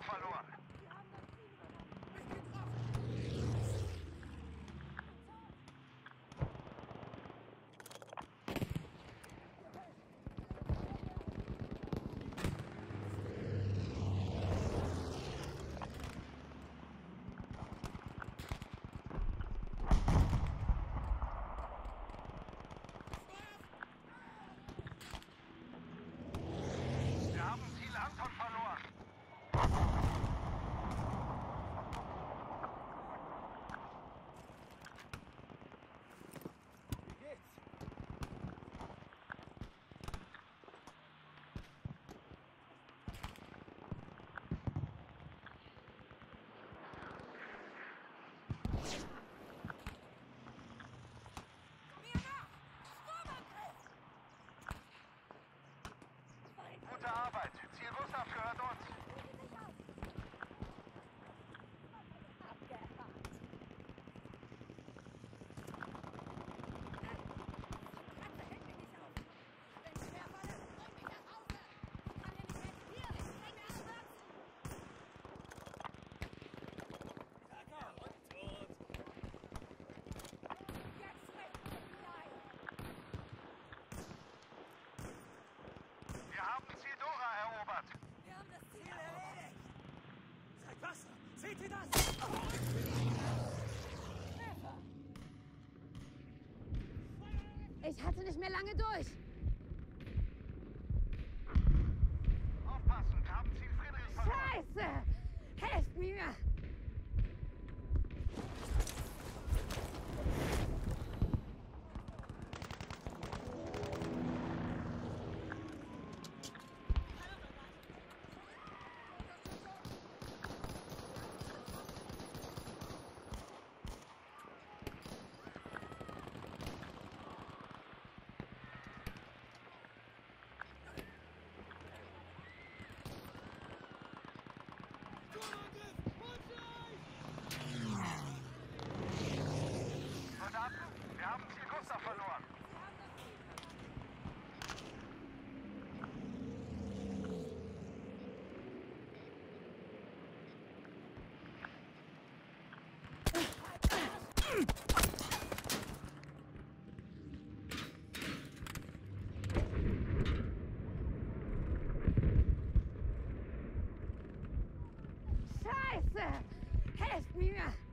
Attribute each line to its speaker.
Speaker 1: verloren. Gute Arbeit. Ziel Gustav gehört uns. Wir haben Ziel Dora erobert.
Speaker 2: Wir haben das Ziel erledigt. Seid Wasser. Seht ihr das?
Speaker 3: Ich halte nicht mehr lange durch.
Speaker 1: Aufpassen, wir haben Ziel Friedrich verloren.
Speaker 3: Scheiße! Helft mir!
Speaker 1: Verdammt, wir haben Ziel Gustav verloren.
Speaker 3: Scheiße! Helft mir!